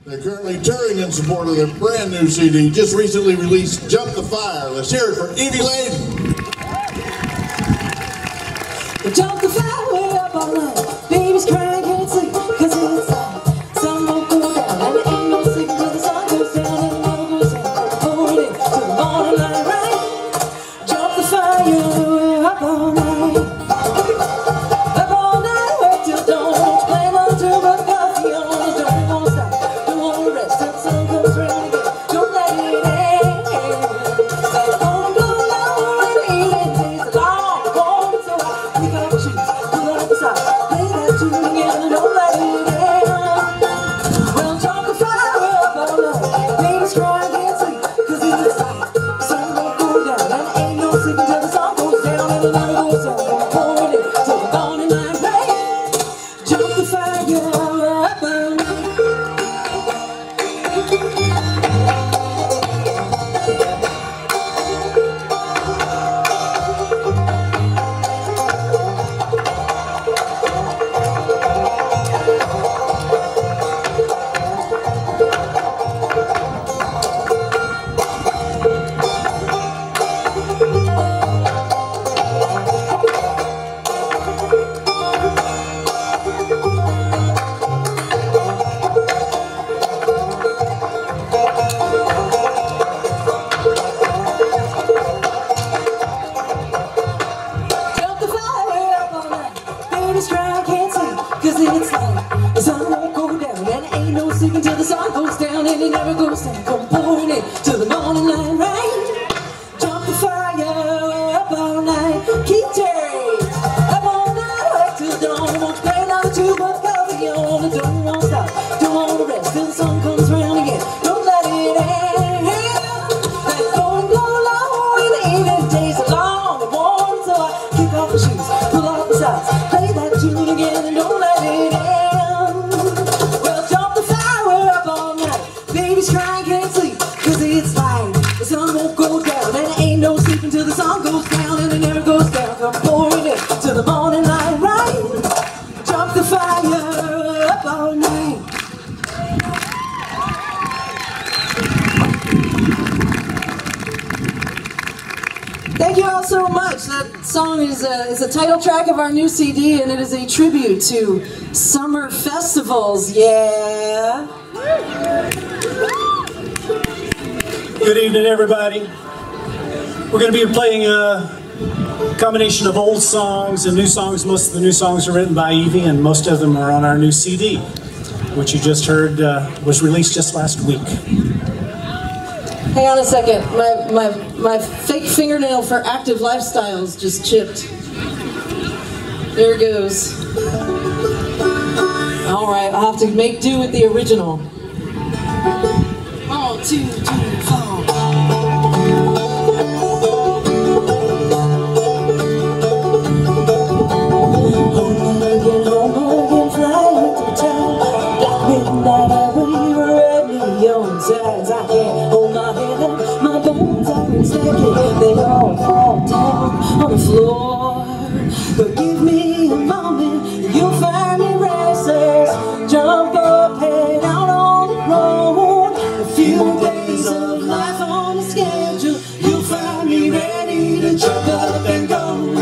They're currently touring in support of their brand new CD, just recently released, Jump the Fire. Let's hear it for Evie, Ladin. Jump the fire, way up all night. Baby's crying, can't sleep, cause it's like sun won't go down. And there ain't no sleep till the sun goes down and the never goes down. Hold it till the morning light, right? Jump the fire, way up all night. Up all night, wait till dawn. Don't play no tune but coffee on the door. Don't stop, don't wanna rest till the sun comes round again. Don't let it end. That won't go low and even days long. Won't so we got shoes, pull up the socks, play that tune again and don't let it end. Well, jump the fire up all night. Baby's crying, can't sleep, cause it's like the sun won't go down. And ain't no sleeping till the sun goes down and the night goes down. I'm pouring it till the morning light, right? Jump the fire up all night. Jump the fire up all night. Baby's crying, can't sleep, cause it's like the sun won't go down. And ain't no sleeping till the sun goes down and it never goes down. Come pouring it till the morning light, right? Jump the fire up all night. Keep tearing up all night, wait till dawn. Won't play another tune but coffee on the door. Won't stop, don't wanna rest till the sun comes round again. Don't let it end. That don't go low and even days are long and warm. So I kick off the shoes, pull off the socks, play that tune again and don't let it end. Well, jump the fire up all night. Baby's crying, can't sleep, cause it's light. The sun won't go down and there ain't no sleep until the sun goes down and it never goes down. Come pouring it till the morning light, right? Jump the fire up all night. Thank you all so much. That song is a title track of our new CD, and it is a tribute to summer festivals. Yeah. Good evening, everybody. We're going to be playing a combination of old songs and new songs. Most of the new songs are written by Evie, and most of them are on our new CD, which you just heard was released just last week. Hang on a second. My fake fingernail for active lifestyles just chipped. There it goes. All right, I'll have to make do with the original. 1, 2, 3, 4. Home again, flying to town. Black midnight hour, you were neon signs. I can't hold my head up, my bones are instagnant. They all fall down on the floor. But give me a moment, you'll find me restless. Jump up, head out on the road. A few days of life on the schedule, you'll find me ready to jump up and go.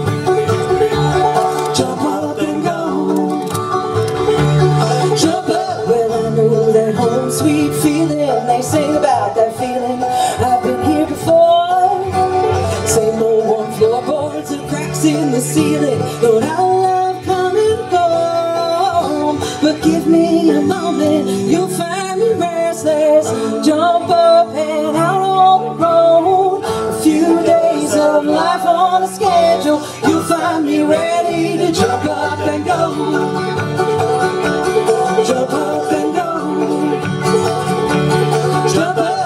Jump up and go. Jump up, well I know that home sweet feeling. They sing about that feeling. I've been here before. Same old one floorboards and cracks in the ceiling. Lord, I love coming home. But give me a moment, you'll find me restless. Jump up and out on the road. A few days of life on a schedule, you'll find me ready to jump up and go. Jump up and go. Jump up.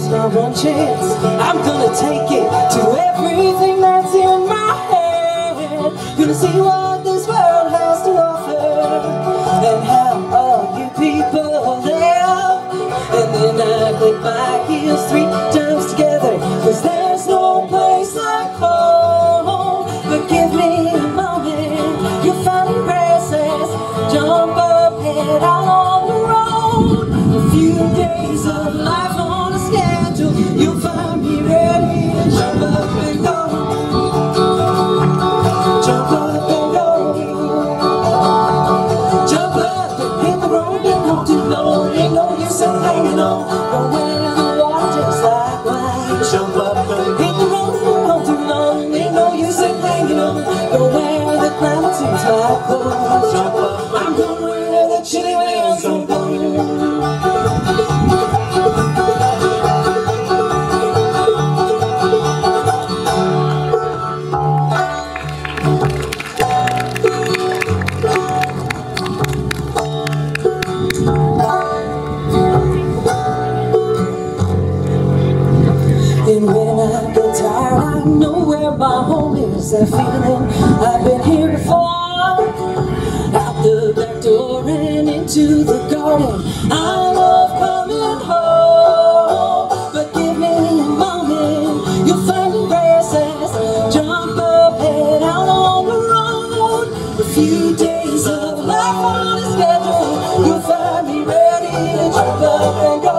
is my one chance. I'm gonna take it to everything that's in my head. Gonna see what this world has to offer and how all you people live. And then I click my heels 3 times together, 'cause there's no place like home. But give me a moment, you'll find me restless. Jump up, head out on the road. A few days of life on a schedule, you'll find me ready to jump up and go. Jump up and go. Jump up and hit the road, been home too long. Ain't no use in hanging on, going in the water just like wine. Jump up and hit the road, been home too long. Ain't no use in hanging on, go where the climate seems like cold. Jump up, I'm going where the chilly winds don't blow. And when I get tired, I know where my home is. That feeling, I've been here before. Out the back door and into the garden, I love coming home. But give me a moment, you'll find me restless. Jump up, head out on the road. A few days of life on a schedule, you'll find me ready to jump up and go.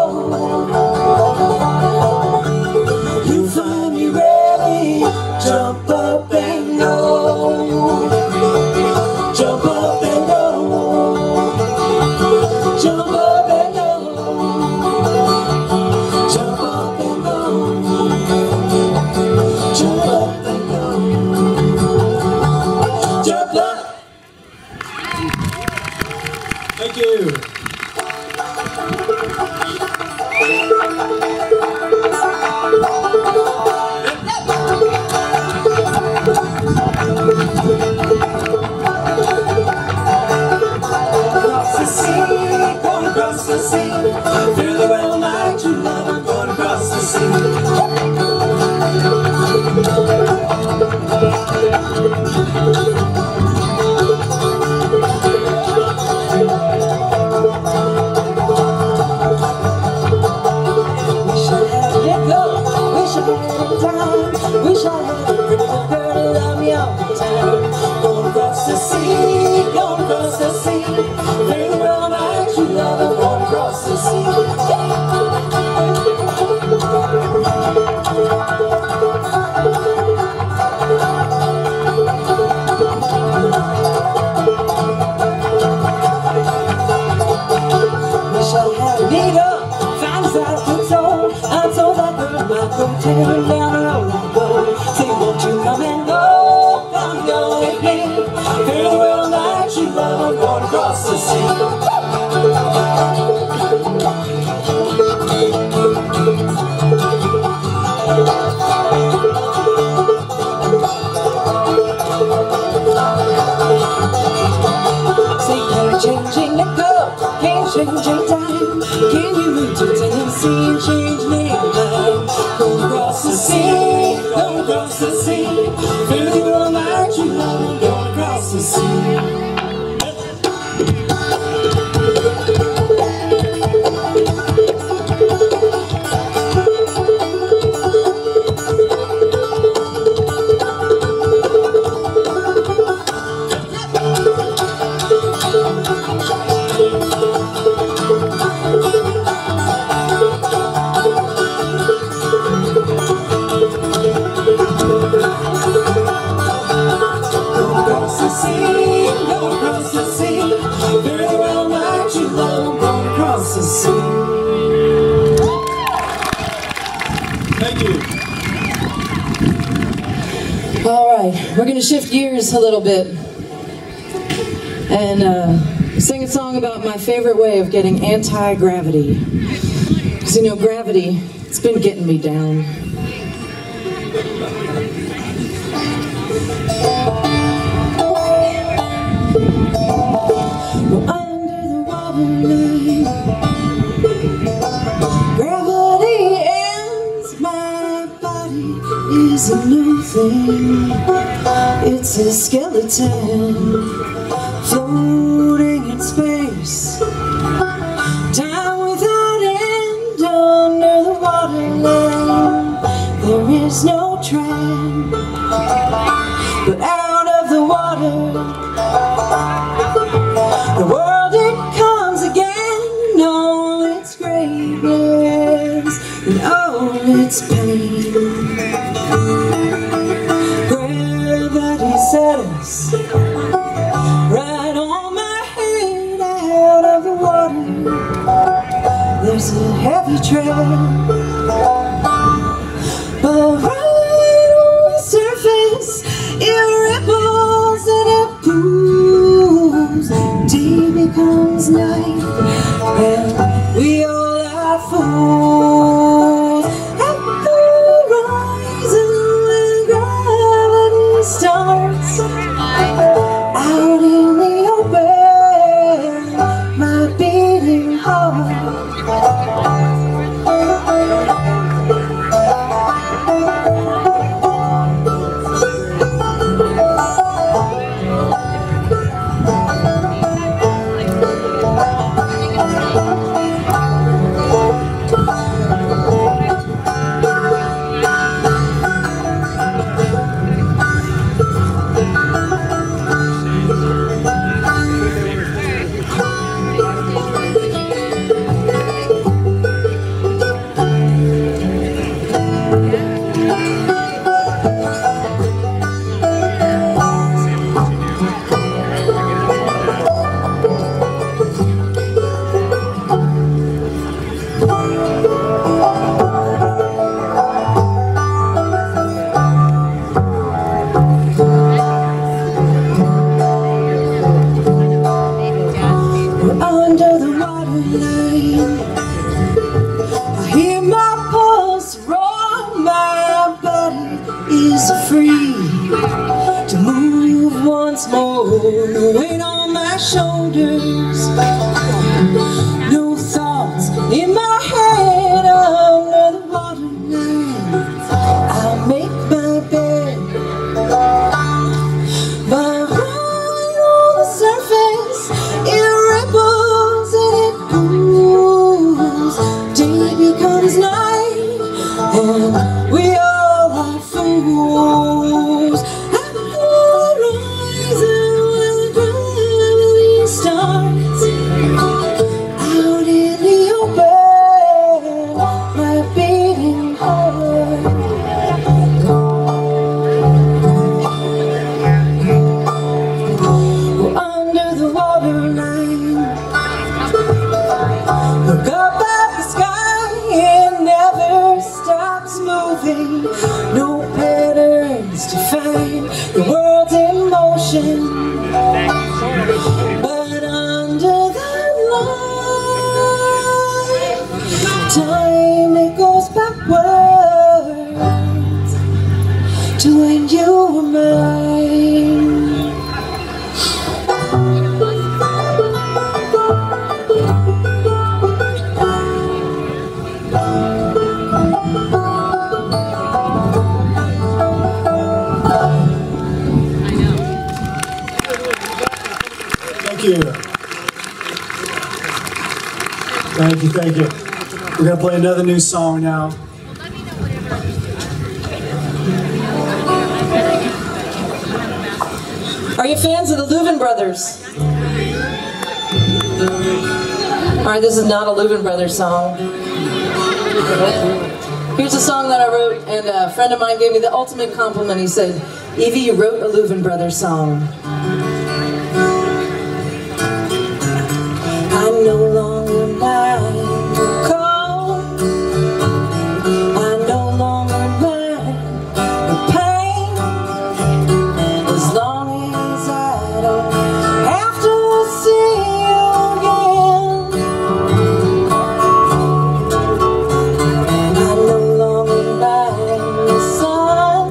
You'll find me ready, jump up and go. Jump up and go. Jump up and go. Jump up and go. Jump up and go. Jump up. Thank you. Going across the sea, feel the well my true love. I'm going across the sea. Wish I had a nickel, wish I had a dime, wish I had a pretty little girl to love me all the time. Going across the sea, going across the sea, feel the well my true love. I'm going across the sea. Wish I had a needle, find us out of control. I told that bird my coat, tearing down the road I go. Say, won't you come and go? Come go with me. Feel the world like you love. I'm going across the sea. Say, you're changing the cup, can't change your time. Can you move to Tennessee and change me mind? Go across the sea, go across the sea. Feel the world like you love. I'm going across the sea. Thank you. All right, we're going to shift gears a little bit and sing a song about my favorite way of getting anti-gravity. Because, you know, gravity, it's been getting me down. We're under the water line. Gravity and It's a new thing. It's a skeleton floating in space. Time without end under the waterline. There is no train, but out of the water, the world it comes again. All its greatness and all its pain. Gravity set us right on my head out of the water. There's a heavy trail, but right on the surface it ripples and it pools. Day becomes night and we all are fools. At the horizon when gravity starts, out in the open, my beating heart. Free to move once more. No weight on my shoulders, no thoughts in my head under the waterline. I'll make my bed, but right on the surface it ripples and it pools. Day becomes night and we all are fools. At the horizon when gravity starts, out in the open, my beating heart. We're under the waterline. Look up at the sky, it never stops moving. No patterns to find the world's in motion, but under that line, time it goes backwards to when you were mine. Thank you. We're going to play another new song now. Are you fans of the Louvin Brothers? Alright, this is not a Louvin Brothers song. Here's a song that I wrote, and a friend of mine gave me the ultimate compliment. He said, "Evie, you wrote a Louvin Brothers song." I no longer mind the cold. I no longer mind the pain. As long as I don't have to see you again. I no longer mind the sun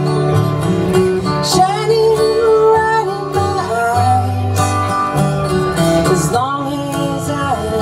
shining right in my eyes. As long as I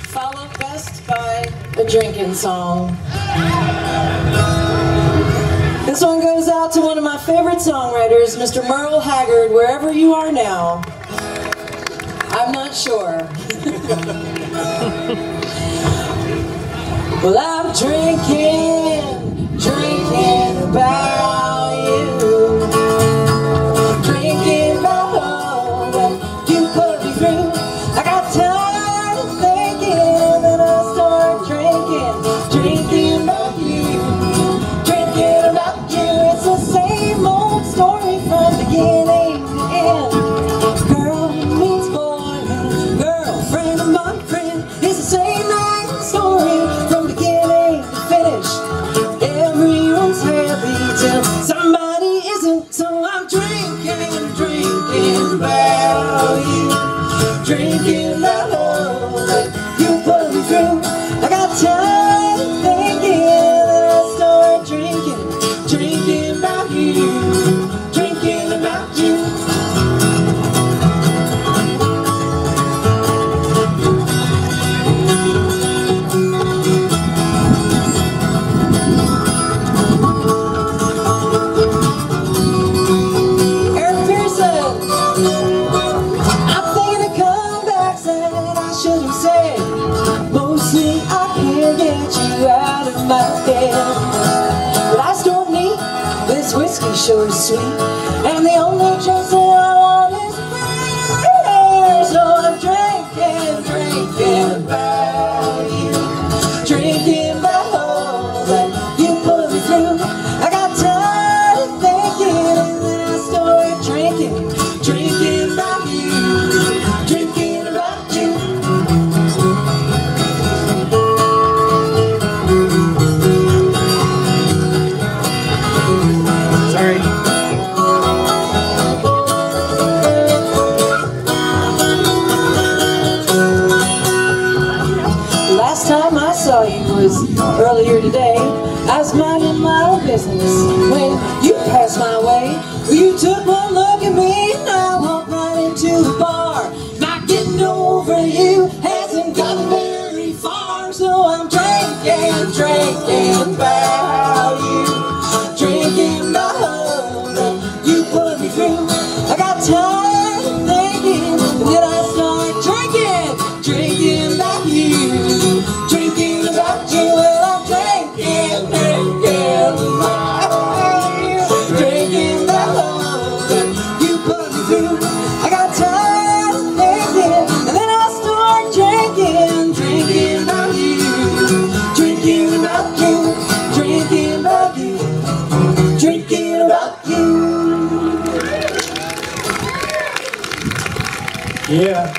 Followed best by a drinking song. This one goes out to one of my favorite songwriters, Mr. Merle Haggard, wherever you are now. I'm not sure. Well, I'm drinking about you. Drinking about all that you put me through. I got tired of thinking, and I start drinking about you. Drinking about you, it's the same old story from beginning to end. Girl meets boy, girlfriend of my friend. It's the same old story from beginning to finish. Everyone's happy till somebody isn't, so I'm drinking about you. Drinking about all that you put me through. I got tired of thinking, and I start drinking about you. Drinking about you. Mostly I can't get you out of my head. But I still need this whiskey, sure is sweet, and the only choice that I want is beer. So I'm drinking about you. Drinking about all that you put me through. I got tired of thinking, and then I started drinking about you. Drinking about you. Last time I saw you was earlier today. I was minding my own business when you passed my way. You took one look at me and I walked right into the bar. Not getting over you hasn't gotten very far, so I'm drinking about you. Drinking about all that you put me through. I got tired of thinking, and then I started drinking about you. Drinking about you, and I'm drinking about you. Drinking about all that you put me through. I got tired of thinking, and then I started drinking about you. Drinking about you. Drinking about you. Drinking about you. Yeah.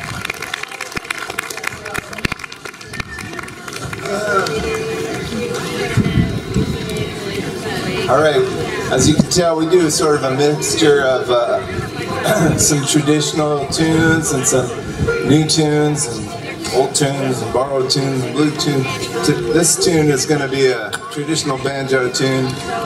All right, as you can tell, we do sort of a mixture of some traditional tunes and some new tunes and old tunes and borrowed tunes and blue tunes. This tune is going to be a traditional banjo tune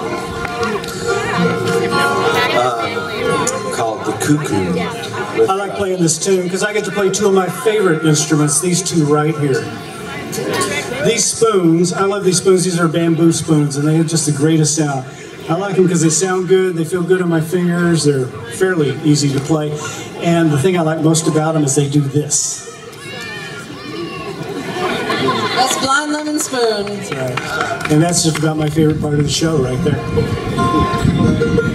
called the Cuckoo. I like playing this tune because I get to play two of my favorite instruments, these two right here. These spoons, I love these spoons. These are bamboo spoons, and they have just the greatest sound. I like them because they sound good, they feel good on my fingers, they're fairly easy to play. And the thing I like most about them is they do this. That's Blind Lemon Spoon. That's right. And that's just about my favorite part of the show right there.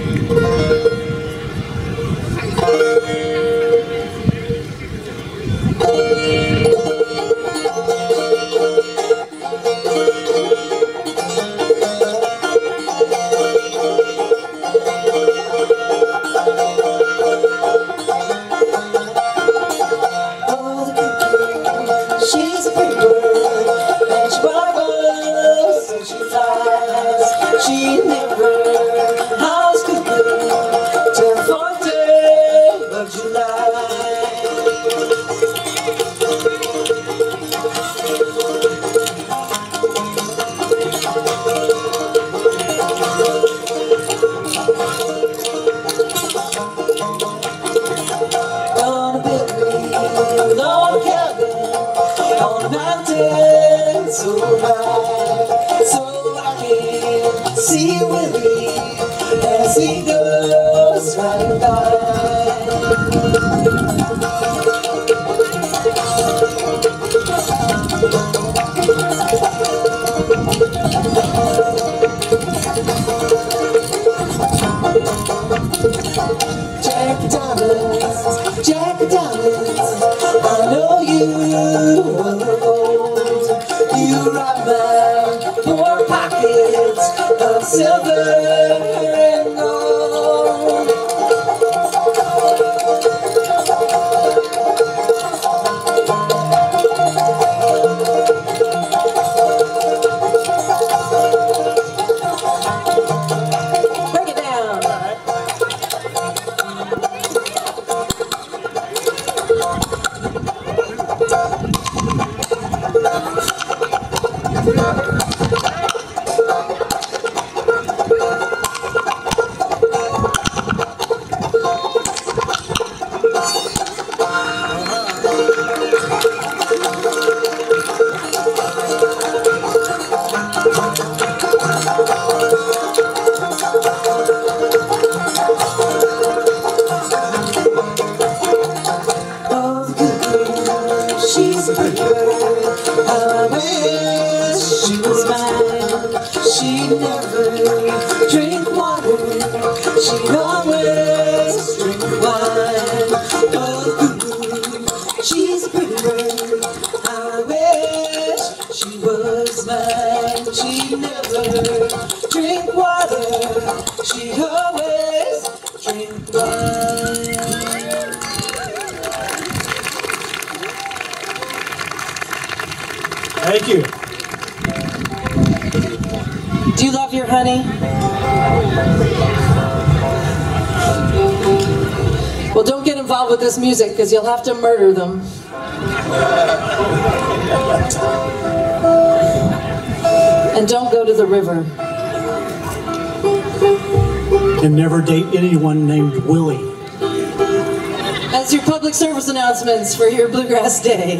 She's a pretty bird, and she barks and she flies. She never house mountain so high, so I can see Willie as he goes riding by. Jack of diamonds, I know you won't hold. You rob my poor pockets of silver and gold. Break it down. She's a pretty bird, I wish she was mine. She'd never drink water, she'd always drink wine. Oh, she's a pretty bird, I wish she was mine. She'd never drink water, she'd always drink wine. Thank you. Do you love your honey? Well, don't get involved with this music because you'll have to murder them. And don't go to the river. And never date anyone named Willie. That's your public service announcements for your Bluegrass Day.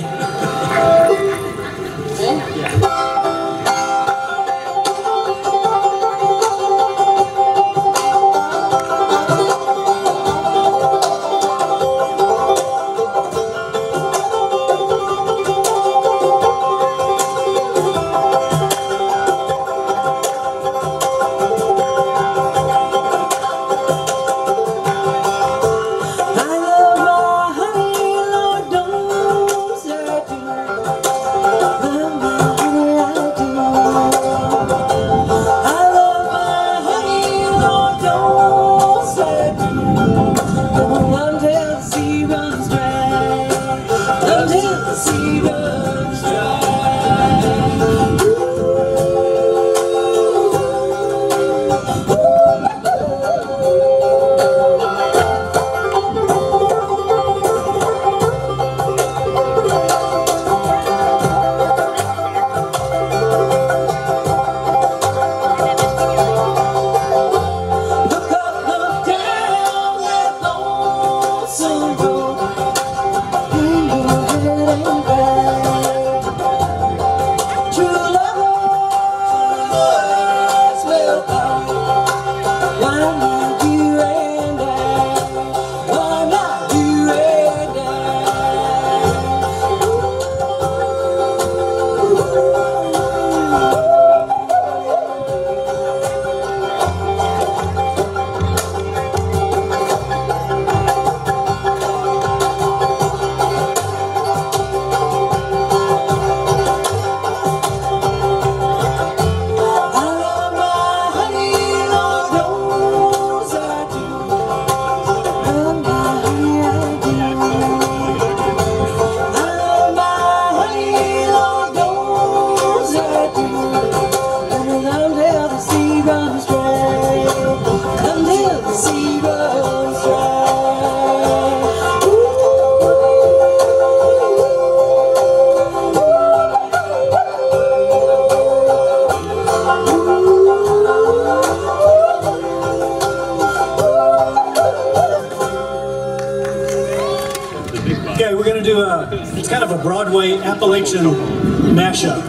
Okay, we're going to do it's kind of a Broadway Appalachian mashup.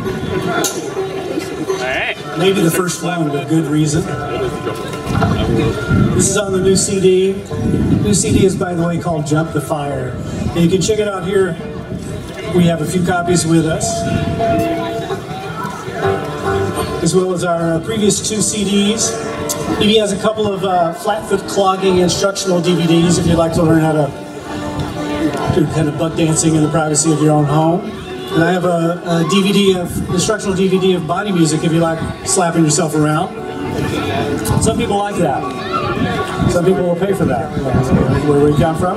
Maybe the first one, but good reason. This is on the new CD. The new CD is, by the way, called Jump the Fire. And you can check it out here. We have a few copies with us, as well as our previous 2 CDs. Evie has a couple of flat-foot clogging instructional DVDs if you'd like to learn how to do kind of butt dancing in the privacy of your own home. And I have a instructional DVD of body music if you like slapping yourself around. Some people like that. Some people will pay for that. Where we come from.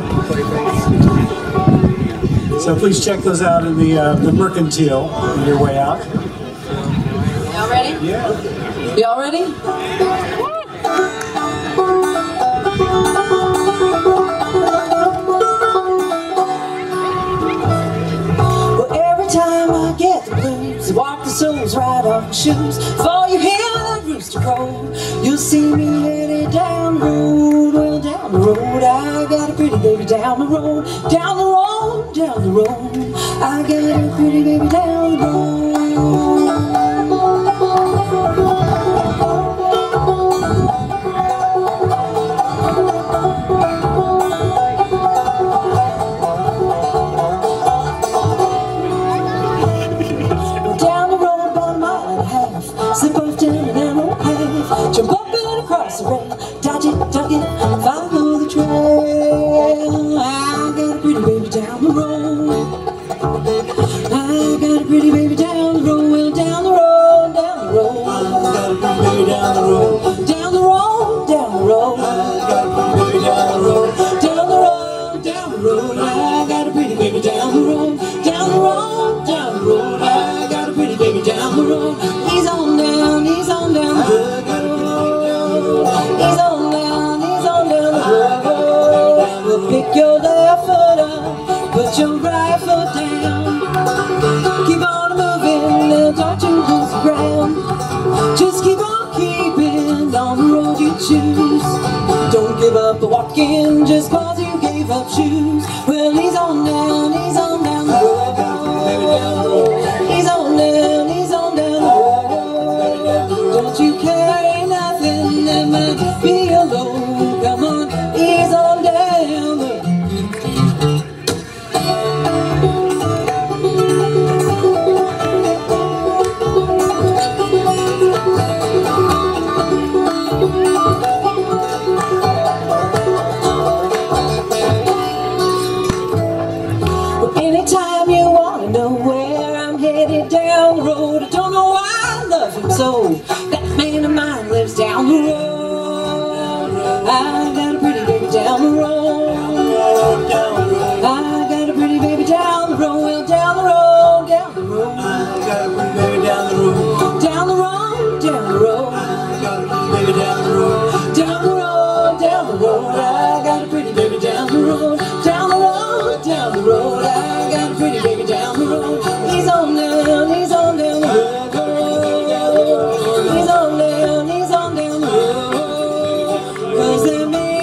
So please check those out in the Mercantile on your way out. Y'all ready? Yeah. Y'all ready? Walk the soles right off my shoes. Before you hear that rooster crow, you'll see me headed down the road. Well, down the road, I got a pretty baby down the road. Down the road, down the road, I got a pretty baby down the road. Slip off down an narrow path, jump up and across the rail, dodge it, duck it, follow the trail. I got a pretty baby down the road. I got a pretty baby down the road. Well, down the road, down the road. I got a pretty baby down the road. Down the road, down the road. I got a pretty baby down the road. Down the road, down the road. I got a pretty baby down the road. Down the road, down the road. I got a pretty baby down the road. He's on down, he's on down the road. He's on down, he's on down the road. Well, pick your left foot up, put your right foot down. Keep on moving, now don't you lose the ground. Just keep on keeping on the road you choose. Don't give up the walking just cause you gave up shoes. Well, he's on down the road. He's on down, he's on down the road. Don't you carry nothing that might be alone. Come on, he's on down the road. Anytime you want to know where I'm headed down the road, I don't know why I love him so. That man of mine lives down the road. I got a pretty baby down the road. I got a pretty baby down the road. Well, down the road, down the road. I got a pretty baby down the road. Down the road, down the road. I got a pretty baby down the road. Down the road, down the road. I got a pretty baby down the road. Down the road, down the road. I got a pretty baby down the road. He's on down, he's on down the road. He's on down the road. 'Cause that man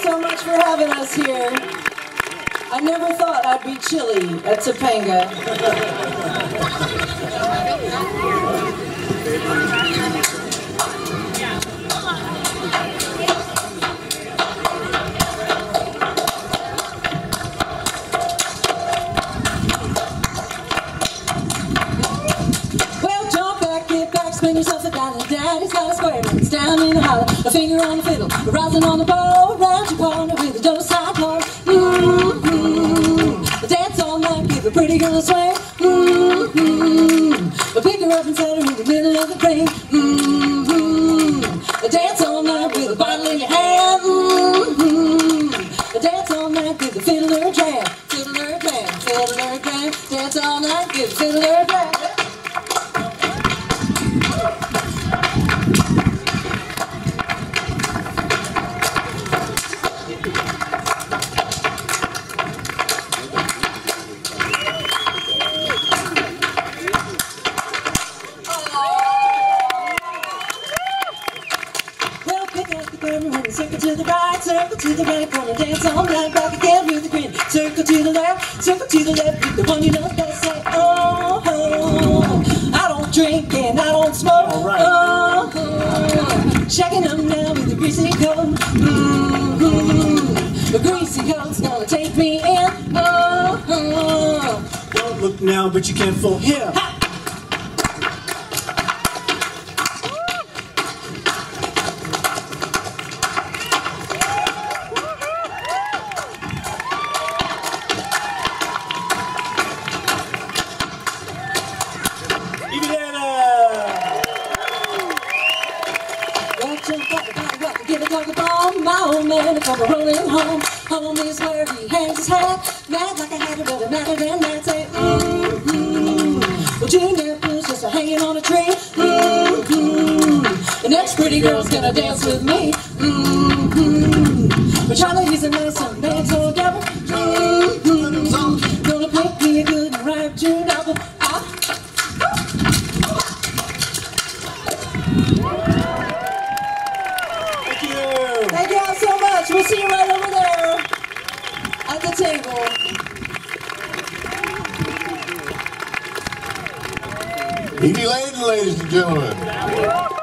so much for having us here. I never thought I'd be chilly at Topanga. Spin yourself a dollar, daddy's got a square dance down in the holler. A finger on the fiddle, rising on the bow, around your corner with a double side call. Dance all night, give a pretty girl a swing. Pick her up and set her in the middle of the ring. Dance all night with a bottle in your hand. Dance all night with a fiddler jam, fiddler jam, fiddler jam. Dance all night with a fiddler jam. Circle to the right, circle to the right, gonna dance all night, back again with a grin. Circle to the left, with the one you know best. Say, oh, oh, I don't drink and I don't smoke. All right. Oh, oh, checking them now with the greasy coat. The greasy coat's gonna take me in. Oh, oh. Don't look now, but you can't fool him. Ha! My old man come rolling home. Home is where he hangs his hat. Mad like a hatter, but madder than that. Say, well, Junior Blue's just hanging on a tree. The next pretty girl's gonna dance with me. But Charlie, he's a nice young man, so devil. Gonna pick me a good and ripe June apple. Thank you all so much. We'll see you right over there at the table. Evie Ladin, ladies and gentlemen.